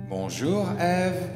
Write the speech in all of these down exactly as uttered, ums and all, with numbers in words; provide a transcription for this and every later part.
Bonjour Ève,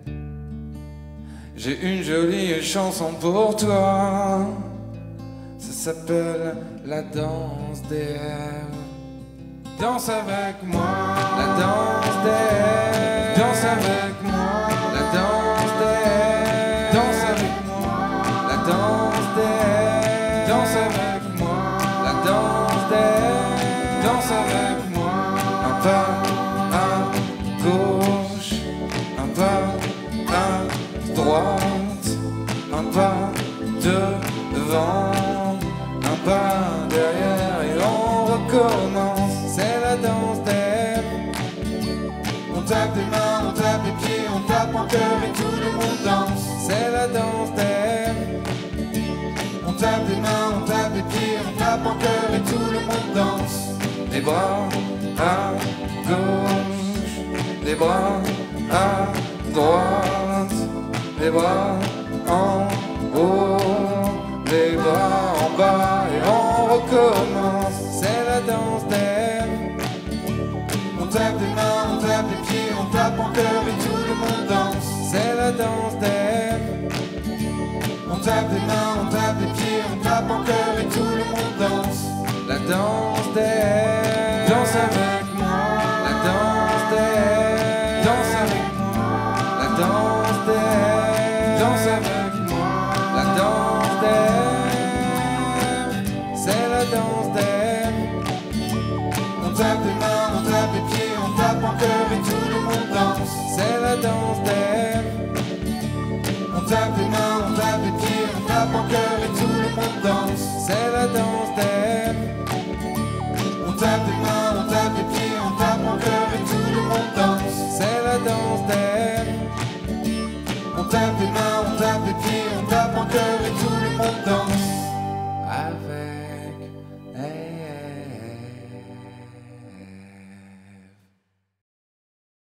j'ai une jolie chanson pour toi. Ça s'appelle la danse des Èves. Danse avec moi, la danse des Èves. Danse avec moi, la danse des Èves. Danse avec moi, la danse des Èves. Danse avec moi, la danse des Èves. Danse avec moi, un pas à gauche, un pas à droite, un pas devant, un pas derrière et on recommence. C'est la danse des Èves. On tape des mains, on tape les pieds, on tape en cœur et tout le monde danse. C'est la danse des Èves. On tape des mains, on tape les pieds, on tape en cœur et tout le monde danse. Les bras à gauche, les bras à droite, les bras en haut, les bras en bas et on recommence. C'est la danse des Èves. On tape des mains, on tape les pieds, on tape en cœur et tout le monde danse. C'est la danse des Èves. On tape des mains, on tape les pieds, on tape en cœur et tout le monde danse. La danse des Èves. Danse avec moi, la danse des Èves. Danse avec moi, la danse des Èves. Danse avec moi, la danse des Èves. C'est la danse des Èves. On tape des mains, on tape les pieds, on tape en cœur et tout le monde danse. C'est la danse des Èves.